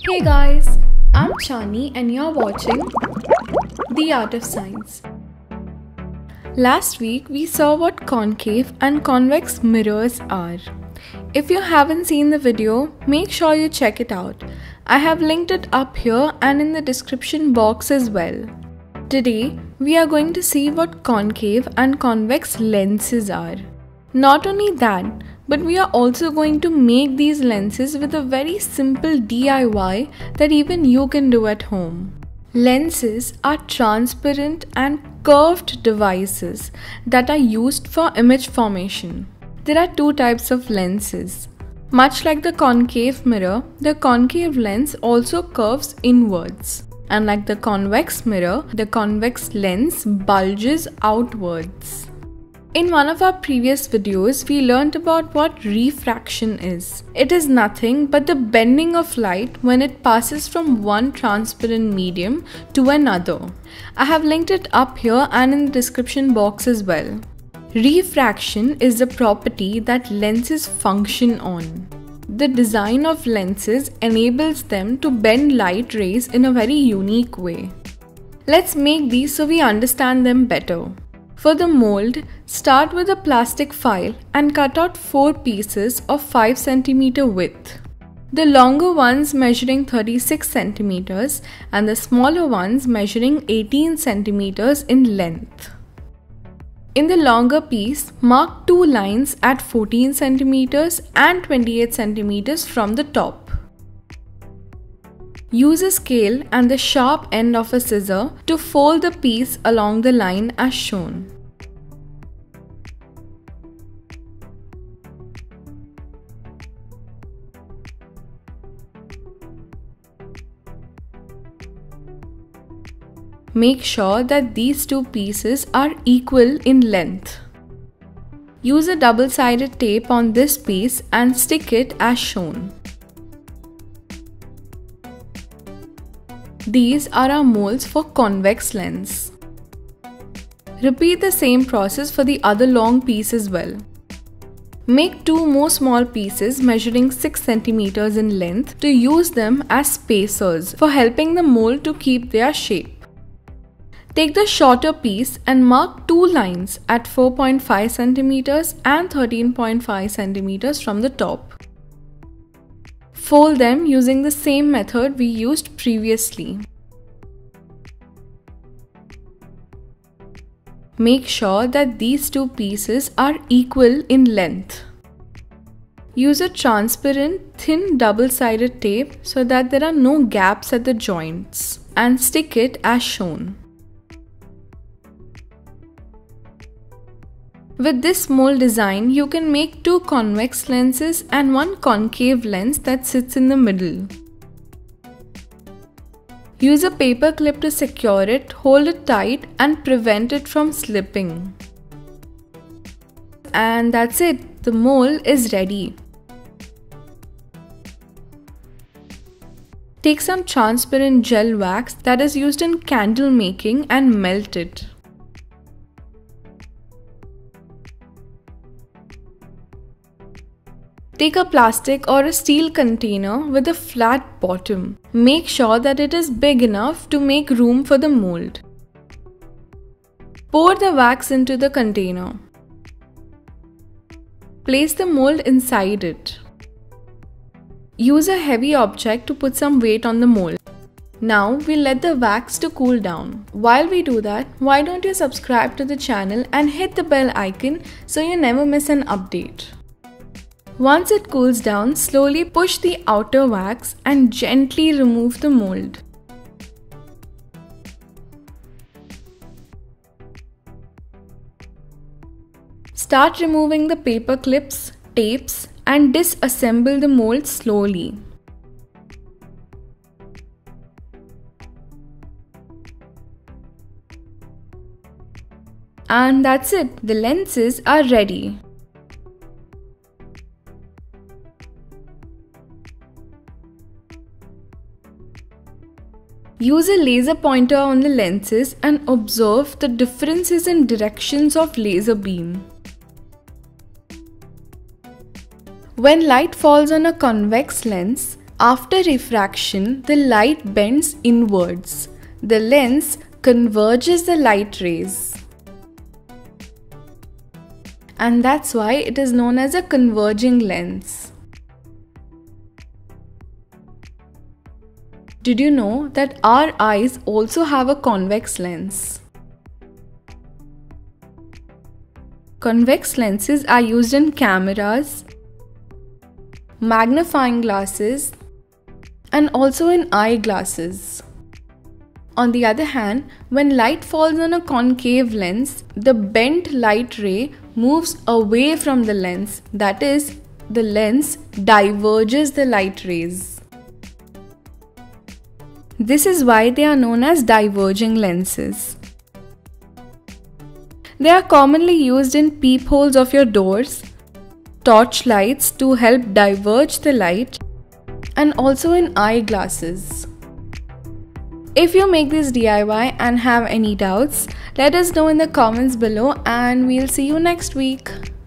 Hey guys, I'm Chani and you're watching The Art of Science. Last week we saw what concave and convex mirrors are. If you haven't seen the video, make sure you check it out. I have linked it up here and in the description box as well. Today we are going to see what concave and convex lenses are. Not only that, but we are also going to make these lenses with a very simple DIY that even you can do at home. Lenses are transparent and curved devices that are used for image formation. There are two types of lenses. Much like the concave mirror, the concave lens also curves inwards. And like the convex mirror, the convex lens bulges outwards. In one of our previous videos, we learned about what refraction is. It is nothing but the bending of light when it passes from one transparent medium to another. I have linked it up here and in the description box as well. Refraction is the property that lenses function on. The design of lenses enables them to bend light rays in a very unique way. Let's make these so we understand them better. For the mold, start with a plastic file and cut out 4 pieces of 5 cm width. The longer ones measuring 36 cm and the smaller ones measuring 18 cm in length. In the longer piece, mark 2 lines at 14 cm and 28 cm from the top. Use a scale and the sharp end of a scissor to fold the piece along the line as shown. Make sure that these two pieces are equal in length. Use a double-sided tape on this piece and stick it as shown. These are our molds for convex lens. Repeat the same process for the other long piece as well. Make 2 more small pieces measuring 6 cm in length to use them as spacers for helping the mold to keep their shape. Take the shorter piece and mark 2 lines at 4.5 cm and 13.5 cm from the top. Fold them using the same method we used previously. Make sure that these two pieces are equal in length. Use a transparent, thin double-sided tape so that there are no gaps at the joints and stick it as shown. With this mold design, you can make 2 convex lenses and 1 concave lens that sits in the middle. Use a paper clip to secure it, hold it tight and prevent it from slipping. And that's it, the mold is ready. Take some transparent gel wax that is used in candle making and melt it. Take a plastic or a steel container with a flat bottom. Make sure that it is big enough to make room for the mold. Pour the wax into the container. Place the mold inside it. Use a heavy object to put some weight on the mold. Now we'll let the wax to cool down. While we do that, why don't you subscribe to the channel and hit the bell icon so you never miss an update. Once it cools down, slowly push the outer wax and gently remove the mold. Start removing the paper clips, tapes, and disassemble the mold slowly. And that's it, the lenses are ready. Use a laser pointer on the lenses and observe the differences in directions of laser beam. When light falls on a convex lens, After refraction, the light bends inwards. The lens converges the light rays. And that's why it is known as a converging lens. Did you know that our eyes also have a convex lens? Convex lenses are used in cameras, magnifying glasses, and also in eyeglasses. On the other hand, when light falls on a concave lens, the bent light ray moves away from the lens. That is, the lens diverges the light rays. This is why they are known as diverging lenses. They are commonly used in peepholes of your doors, torch lights to help diverge the light, and also in eyeglasses. If you make this DIY and have any doubts, let us know in the comments below, and we'll see you next week.